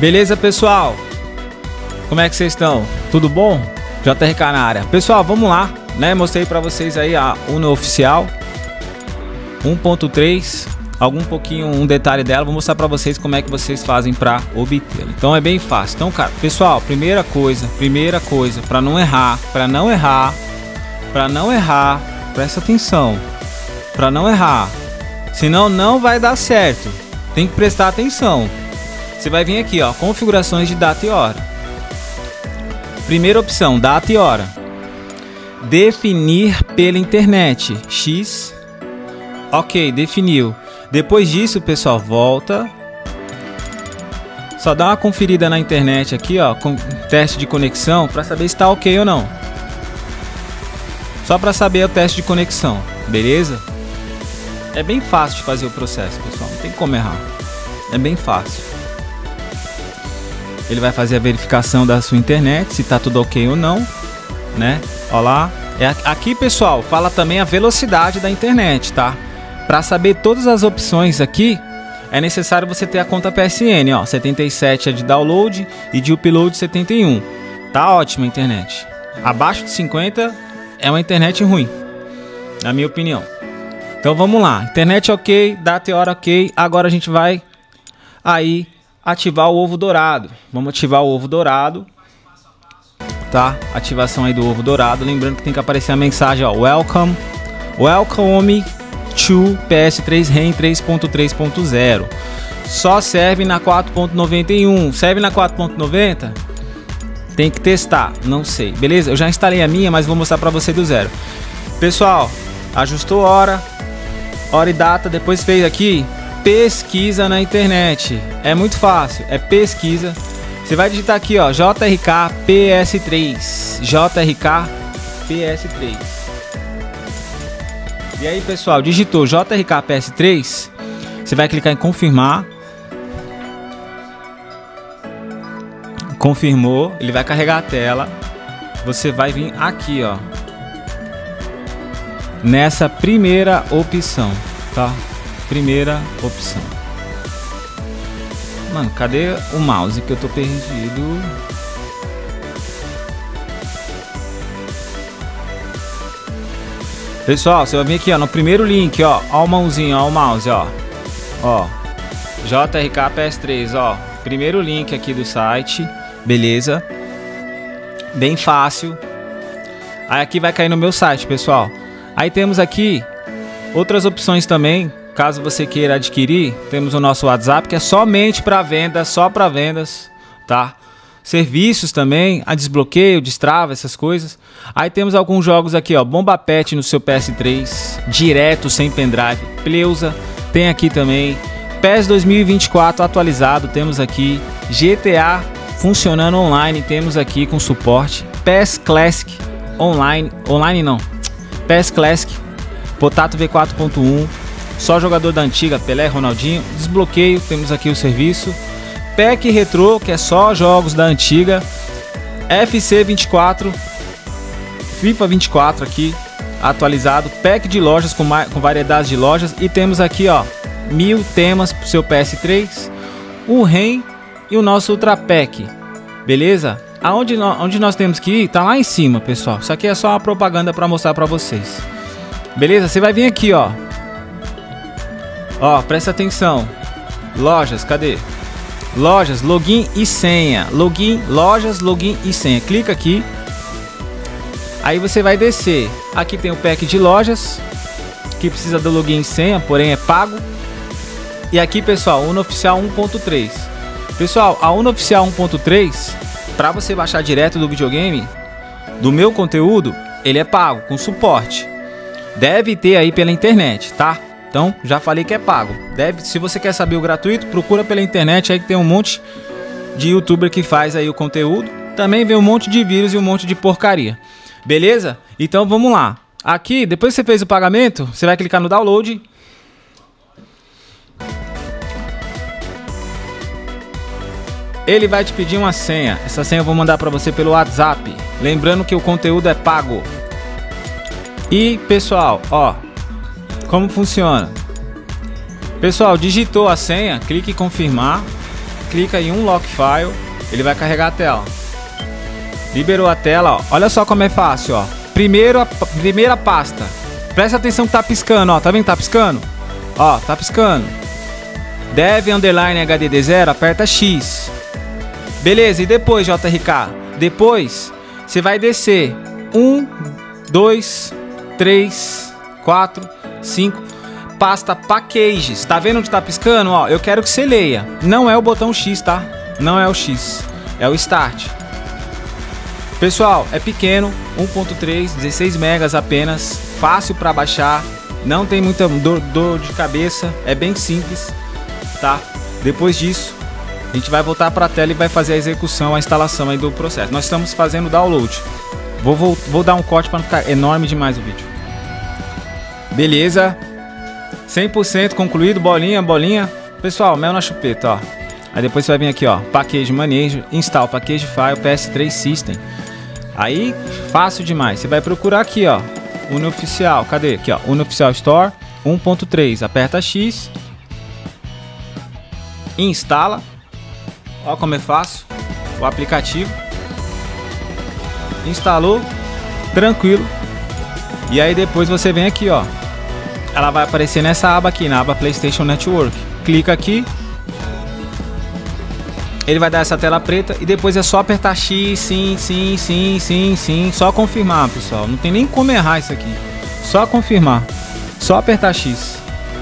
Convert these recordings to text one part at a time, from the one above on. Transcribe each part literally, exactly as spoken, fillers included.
Beleza, pessoal? Como é que vocês estão? Tudo bom? J R K na área. Pessoal, vamos lá, né? Mostrei pra vocês aí a Uno oficial um ponto três, algum pouquinho, um detalhe dela. Vou mostrar pra vocês como é que vocês fazem pra obtê-la. Então é bem fácil. Então, cara, pessoal, primeira coisa, primeira coisa, pra não errar, pra não errar, pra não errar, presta atenção, pra não errar, senão não vai dar certo. Tem que prestar atenção. Você vai vir aqui, ó, configurações de data e hora. Primeira opção, data e hora. Definir pela internet. X. Ok, definiu. Depois disso, pessoal, volta. Só dá uma conferida na internet aqui, ó, com teste de conexão, para saber se está ok ou não. Só para saber o teste de conexão, beleza? É bem fácil de fazer o processo, pessoal. Não tem como errar. É bem fácil. Ele vai fazer a verificação da sua internet, se tá tudo ok ou não, né? Ó lá. É aqui, pessoal, fala também a velocidade da internet, tá? Para saber todas as opções aqui, é necessário você ter a conta P S N, ó. setenta e sete é de download e de upload setenta e um. Tá ótima a internet. Abaixo de cinquenta é uma internet ruim, na minha opinião. Então vamos lá. Internet ok, data e hora ok. Agora a gente vai aí ativar o ovo dourado. Vamos ativar o ovo dourado, tá? Ativação aí do ovo dourado. Lembrando que tem que aparecer a mensagem, ó, welcome, welcome to P S três REN três ponto três ponto zero. Só serve na quatro ponto noventa e um. Serve na quatro ponto noventa? Tem que testar, não sei. Beleza? Eu já instalei a minha, mas vou mostrar pra você do zero. Pessoal, ajustou hora, hora e data, depois fez aqui pesquisa na internet. É muito fácil, é pesquisa. Você vai digitar aqui, ó, J R K P S três, J R K P S três. E aí, pessoal, digitou J R K P S três, você vai clicar em confirmar. Confirmou, ele vai carregar a tela. Você vai vir aqui, ó, nessa primeira opção, tá? Primeira opção. Mano, cadê o mouse que eu tô perdido? Pessoal, você vai vir aqui, ó, no primeiro link, ó, ó o mãozinho, ó o mouse, ó. Ó, J R K P S três, ó, primeiro link aqui do site, beleza? Bem fácil. Aí aqui vai cair no meu site, pessoal. Aí temos aqui outras opções também. Caso você queira adquirir, temos o nosso WhatsApp, que é somente para vendas, só para vendas, tá? Serviços também, a desbloqueio, destrava, essas coisas. Aí temos alguns jogos aqui, ó, Bomba Pet no seu P S três, direto, sem pendrive. Pleusa, tem aqui também. P E S dois mil e vinte e quatro atualizado, temos aqui. G T A funcionando online, temos aqui com suporte. P E S Classic online, online não, P E S Classic, Potato V quatro ponto um. Só jogador da antiga, Pelé, Ronaldinho. Desbloqueio, temos aqui o serviço. P E C Retro, que é só jogos da antiga. F C vinte e quatro, FIFA vinte e quatro aqui, atualizado. Pack de lojas com, com variedades de lojas. E temos aqui, ó, mil temas pro seu P S três. O REN e o nosso Ultra Pack. Beleza? Aonde nós, onde nós temos que ir, tá lá em cima, pessoal. Isso aqui é só uma propaganda para mostrar para vocês. Beleza? Você vai vir aqui, ó. Ó, presta atenção. Lojas, cadê? Lojas, login e senha. Login, lojas, login e senha. Clica aqui. Aí você vai descer. Aqui tem o pack de lojas, que precisa do login e senha, porém é pago. E aqui, pessoal, Uno Oficial um ponto três. Pessoal, a Uno Oficial um ponto três, para você baixar direto do videogame, do meu conteúdo, ele é pago, com suporte. Deve ter aí pela internet, tá? Então, já falei que é pago. Deve, se você quer saber o gratuito, procura pela internet aí que tem um monte de youtuber que faz aí o conteúdo. Também vem um monte de vírus e um monte de porcaria. Beleza? Então, vamos lá. Aqui, depois que você fez o pagamento, você vai clicar no download. Ele vai te pedir uma senha. Essa senha eu vou mandar para você pelo WhatsApp. Lembrando que o conteúdo é pago. E, pessoal, ó, como funciona? Pessoal, digitou a senha, clique em confirmar. clica em um lock file, ele vai carregar a tela. Liberou a tela, ó. Olha só como é fácil, ó. Primeiro, a primeira pasta. Presta atenção que tá piscando, ó. Tá vendo que tá piscando? Ó, tá piscando. Dev underline H D D zero, aperta X. Beleza, e depois, J R K? Depois, você vai descer um, dois, três, quatro, cinco. Pasta Packages. Tá vendo onde tá piscando? Ó, eu quero que você leia. Não é o botão X, tá? Não é o X. É o Start. Pessoal, é pequeno. um ponto três, dezesseis megas apenas. Fácil para baixar. Não tem muita dor, dor de cabeça. É bem simples, tá? Depois disso, a gente vai voltar para a tela e vai fazer a execução, a instalação aí do processo. Nós estamos fazendo o download. Vou, vou, vou dar um corte para não ficar enorme demais o vídeo. Beleza. cem por cento concluído, bolinha, bolinha. Pessoal, mel na chupeta, ó. Aí depois você vai vir aqui, ó, Package Manager, Install Package File, P S três System. Aí, fácil demais. Você vai procurar aqui, ó, Unioficial. Cadê? Aqui, ó, Unioficial Store um ponto três. Aperta X. Instala. Ó como é fácil o aplicativo. Instalou. Tranquilo. E aí depois você vem aqui, ó. Ela vai aparecer nessa aba aqui, na aba PlayStation Network. Clica aqui. Ele vai dar essa tela preta e depois é só apertar X, sim, sim, sim, sim, sim. Só confirmar, pessoal. Não tem nem como errar isso aqui. Só confirmar. Só apertar X.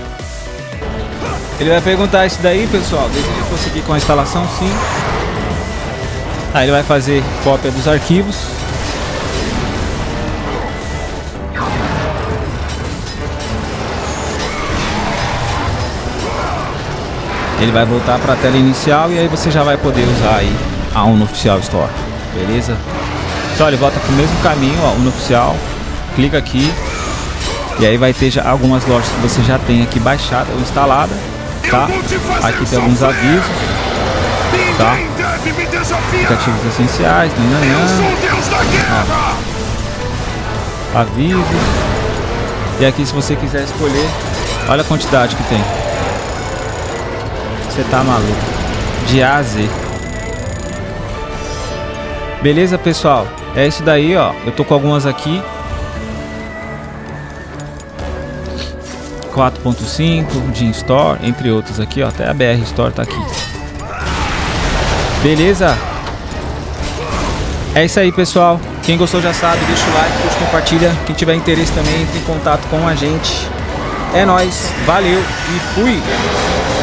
Ele vai perguntar isso daí, pessoal. Deseja prosseguir com a instalação? Sim. Aí ele vai fazer cópia dos arquivos. Ele vai voltar para a tela inicial e aí você já vai poder usar aí a Unioficial Store, beleza? Só ele volta para o mesmo caminho, ó, Unioficial, clica aqui e aí vai ter já algumas lojas que você já tem aqui baixada ou instalada, tá? Aqui tem alguns avisos, tá? Aplicativos essenciais, ó, avisos. E aqui se você quiser escolher, olha a quantidade que tem. Você tá maluco. De A a Z. Beleza, pessoal? É isso daí, ó. Eu tô com algumas aqui. quatro ponto cinco, Jim Store, entre outros aqui, ó. Até a B R Store tá aqui. Beleza? É isso aí, pessoal. Quem gostou já sabe, deixa o like, curte, compartilha. Quem tiver interesse também, entre em contato com a gente. É nóis. Valeu e fui!